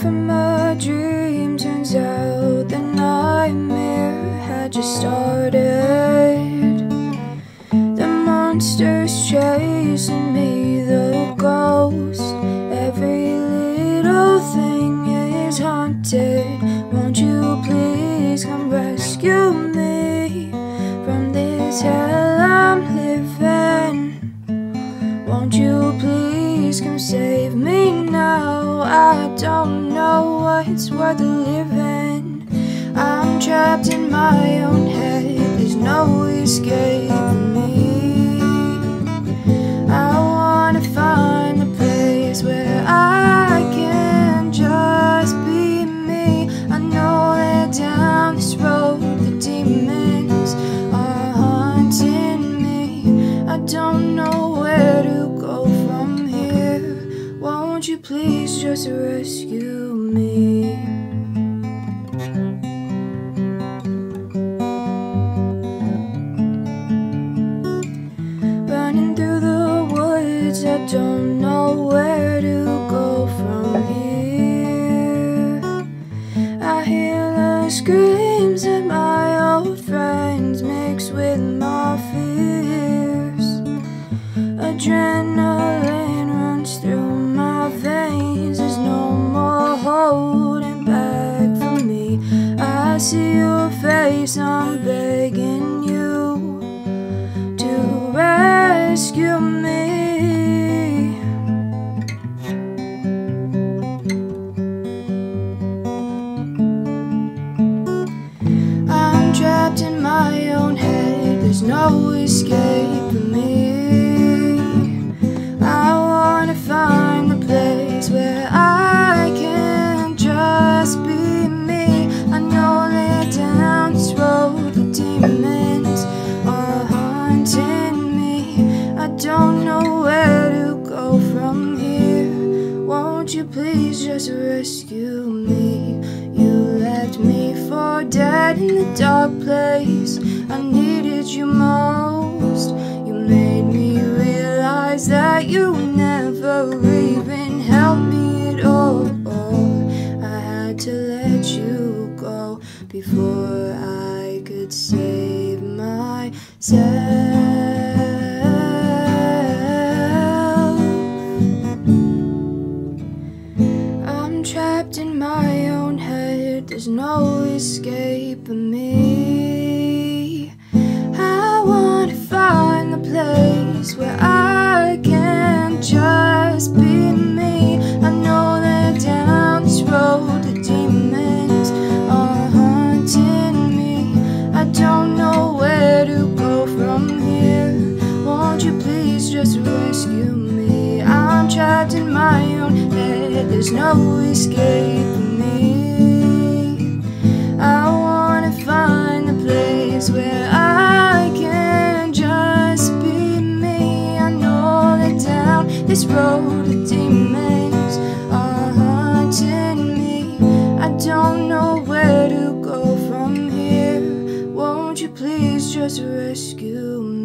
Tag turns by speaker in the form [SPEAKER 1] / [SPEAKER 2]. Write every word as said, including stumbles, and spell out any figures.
[SPEAKER 1] from a dream. Turns out the nightmare had just started. The monster's chasing me, the ghost. Every little thing is haunted. Won't you please come rescue me from this hell I'm living? Won't you please come save me now? I don't know what's worth living. I'm trapped in my own head, there's no escaping me. I wanna find a place where I can just be me. I know that down this road the demons are haunting me. I don't know where to go from here. Won't you please just rescue me? Running through the woods, I don't know where to go from here. I hear the screams of my old friends mixed with my fears. Adrenaline runs through my veins, there's no more holding back from me. I see your face, I'm begging you to rescue me. I'm trapped in my own head, there's no escaping me. I wanna find a place where I can just be me. I know that down this road the demons are haunting me. I don't know where to go from here. Won't you please just rescue me? You left me for dead in the dark place. I needed you most. You made me realize that you never even helped me at all. I had to let you go before I could save myself. I'm trapped in my own head, there's no escaping me. I wanna find the place where I can just be me. I know that down this road the demons are haunting me. I don't know where to go from here. Won't you please just rescue me? I'm trapped in my own head, there's no escaping me. I wanna find the place where I can just be me. I know that down this road the demons are haunting me. I don't know where to go from here. Won't you please just rescue me?